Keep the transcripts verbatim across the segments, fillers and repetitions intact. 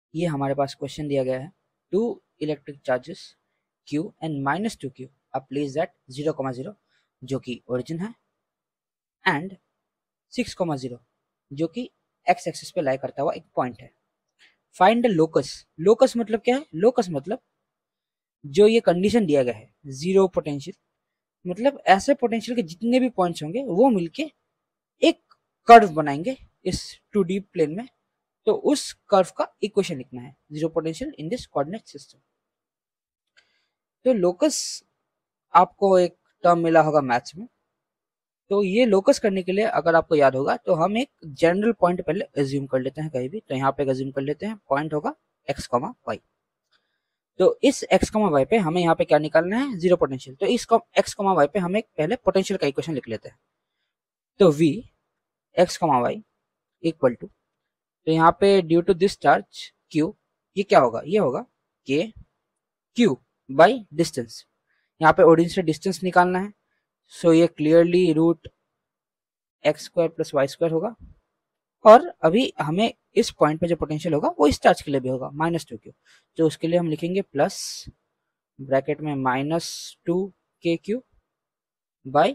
ये हमारे पास क्वेश्चन दिया गया है, two electric charges Q and minus two q are placed at zero comma zero जो कि ओरिजिन है, एंड सिक्स कॉमा जीरो जो कि एक्स एक्सिस पे लाई करता हुआ एक पॉइंट है। Find the locus. लोकस मतलब क्या है? लोकस मतलब जो ये कंडीशन दिया गया है, जीरो पोटेंशियल, मतलब ऐसे पोटेंशियल के जितने भी पॉइंट्स होंगे वो मिलके एक कर्व बनाएंगे इस टू डी प्लेन में, तो उस कर्व का इक्वेशन लिखना है, zero potential in this coordinate system. तो लोकस आपको एक टर्म मिला होगा मैथ्स में, तो ये लोकस करने के लिए अगर आपको याद होगा तो हम एक जनरल पॉइंट पहले एज्यूम कर लेते हैं कहीं भी, तो यहाँ पे एज्यूम कर लेते हैं पॉइंट होगा एक्स कॉमा वाई। तो इस एक्स कॉमा वाई पे हमें यहाँ पे क्या निकालना है? Zero potential. तो इस एक्स कॉमा वाई पे हमें पहले पोटेंशियल का इक्वेशन लिख लेते हैं। तो v x comma y equal to, तो यहाँ पे due to this charge q, ये क्या होगा? ये होगा k q बाई डिस्टेंस। यहाँ पे ओरिजिन से डिस्टेंस निकालना है, सो ये clearly root x square plus y square होगा। और अभी हमें इस पॉइंट पे जो पोटेंशियल होगा वो इस चार्ज के लिए भी होगा, माइनस टू क्यू। तो उसके लिए हम लिखेंगे प्लस ब्रैकेट में minus two k q by,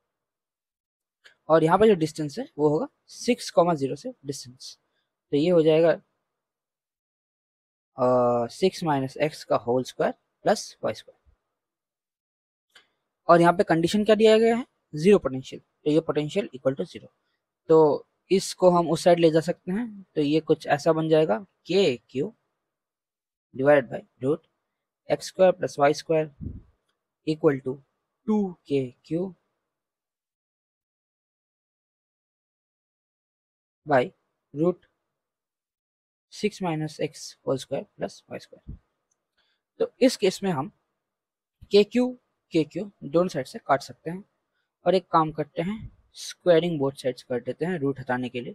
और यहाँ पे जो डिस्टेंस है वो होगा सिक्स कॉमा जीरो से डिस्टेंस, तो ये हो जाएगा सिक्स माइनस एक्स का whole square plus y square. और यहाँ पे कंडीशन क्या दिया गया है? जीरो पोटेंशियल, तो ये पोटेंशियल इक्वल टू जीरो। तो इसको हम उस साइड ले जा सकते हैं, तो ये कुछ ऐसा बन जाएगा k q divided by root x square plus y square equal to two k q by root six minus x whole square plus y square. तो इस केस में हम के क्यू के क्यू दोनों साइड से काट सकते हैं, और एक काम करते हैं, स्क्वायरिंग बोथ साइड्स कर देते हैं रूट हटाने के लिए।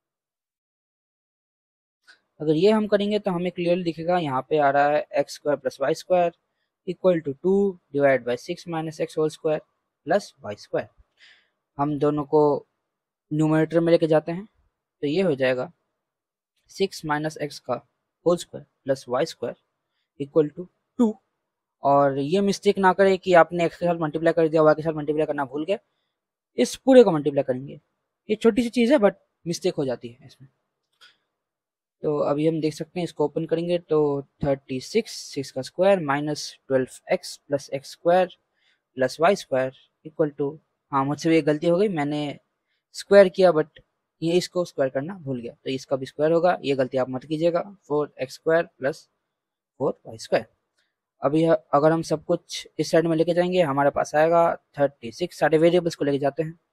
अगर ये हम करेंगे तो हमें क्लियरली दिखेगा, यहाँ पे आ रहा है x square plus y square equal to two divide by six minus x whole square plus y square. हम दोनों को न्यूमरेटर में लेके जाते हैं, तो ये हो जाएगा सिक्स माइनस एक्स का whole square plus y square equal to two. और ये मिस्टेक ना करें कि आपने एक्स के साथ मल्टीप्लाई कर दिया, वाई के साथ मल्टीप्लाई करना भूल गए, इस पूरे को मल्टीप्लाई करेंगे। ये छोटी सी चीज़ है बट मिस्टेक हो जाती है इसमें। तो अभी हम देख सकते हैं, इसको ओपन करेंगे तो थर्टी सिक्स, सिक्स का square minus twelve x plus x square plus y square equal to, हाँ मुझसे भी एक गलती हो गई, मैंने स्क्वायर किया बट ये इसको स्क्वायर करना भूल गया, तो इसका भी स्क्वायर होगा, ये गलती आप मत कीजिएगा। Four x square plus four y square. अभी अगर हम सब कुछ इस साइड में लेके जाएंगे हमारे पास आएगा थर्टी सिक्स, सारे वेरिएबल्स को लेके जाते हैं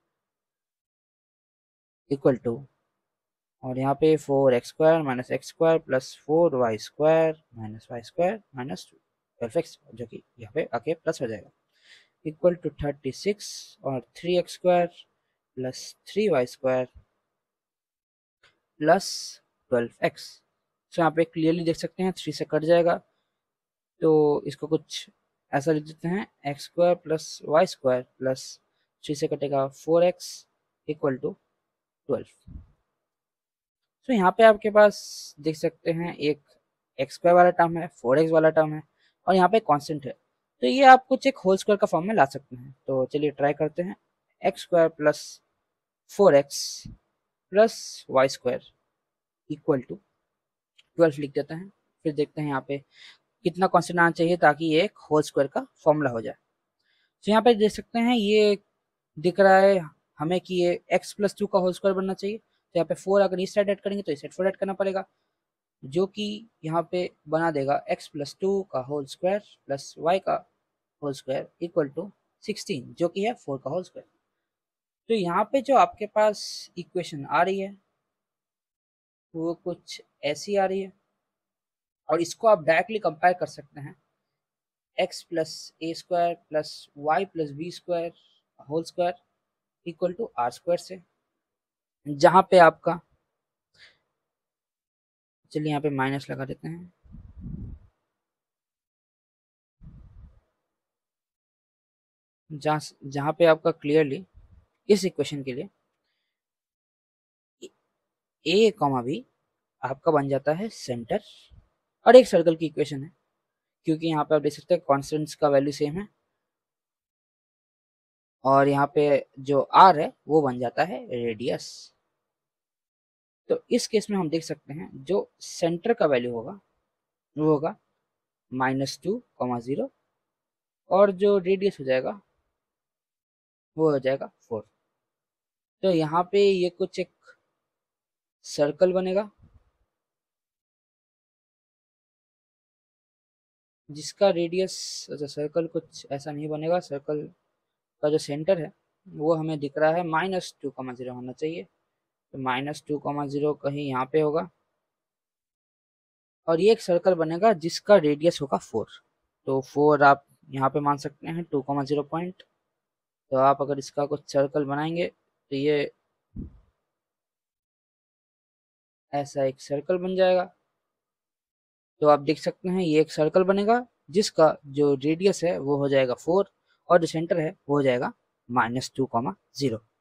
इक्वल टू, और यहाँ पे four x square minus x square plus four y square minus y square minus twelve x, जो कि यहाँ पे आके प्लस हो जाएगा इक्वल टू थर्टी सिक्स, और three x square plus three y square plus twelve x. So यहाँ पे क्लियरली देख सकते हैं थ्री से कट जाएगा, तो इसको कुछ ऐसा लिख देते हैं, x square plus y square plus three से कटेगा four x equal to twelve. तो यहाँ पे आपके पास देख सकते हैं एक एक्स स्क्वायर वाला टर्म है, फोर एक्स वाला टर्म है, और यहाँ पे कांस्टेंट है, तो ये आप कुछ एक होल स्क्वायर का फॉर्म में ला सकते हैं। तो चलिए ट्राई करते हैं, x square plus four x plus y square equal to twelve लिख देते हैं। फिर देखते हैं यहाँ पे कितना कांस्टेंट आना चाहिए ताकि ये एक होल स्क्वायर का फॉर्मूला हो जाए। तो यहाँ पे देख सकते हैं ये दिख रहा है हमें कि ये एक्स प्लस टू का होल स्क्वायर बनना चाहिए, तो यहाँ पे फोर अगर इस साइड ऐड करेंगे तो इस साइड फोर ऐड करना पड़ेगा, जो कि यहाँ पे बना देगा x प्लस टू का होल स्क्वायर प्लस वाई का whole square equal to sixteen, जो कि है फोर का होल स्क्वायर। तो यहाँ पे जो आपके पास इक्वेशन आ रही है वो कुछ ऐसी आ रही है, और इसको आप डायरेक्टली कंपेयर कर सकते हैं x plus a square plus y plus b square whole square equal to r square से, जहाँ पे आपका, चलिए यहाँ पे माइनस लगा देते हैं, जहाँ जहाँ पे आपका क्लियरली इस इक्वेशन के लिए ए कॉमा बी आपका बन जाता है सेंटर, और एक सर्कल की इक्वेशन है, क्योंकि यहाँ पे आप देख सकते हैं कॉन्स्टेंट्स का वैल्यू सेम है और यहाँ पे जो आर है वो बन जाता है रेडियस। तो इस केस में हम देख सकते हैं जो सेंटर का वैल्यू होगा वो होगा माइनस टू कॉमा जीरो और जो रेडियस हो जाएगा वो हो जाएगा फोर। तो यहाँ पे ये कुछ एक सर्कल बनेगा जिसका रेडियस, अच्छा सर्कल कुछ ऐसा नहीं बनेगा, सर्कल का जो सेंटर है वो हमें दिख रहा है माइनस टू कॉमा जीरो होना चाहिए। तो माइनस टू कॉमा जीरो कहीं यहाँ पे होगा और ये एक सर्कल बनेगा जिसका रेडियस होगा फोर। तो फोर आप यहाँ पे मान सकते हैं टू कॉमा जीरो पॉइंट। तो आप अगर इसका कुछ सर्कल बनाएंगे तो ये ऐसा एक सर्कल बन जाएगा। तो आप देख सकते हैं ये एक सर्कल बनेगा जिसका जो रेडियस है वो हो जाएगा फोर और जो सेंटर है वो हो जाएगा माइनस टू कॉमा जीरो।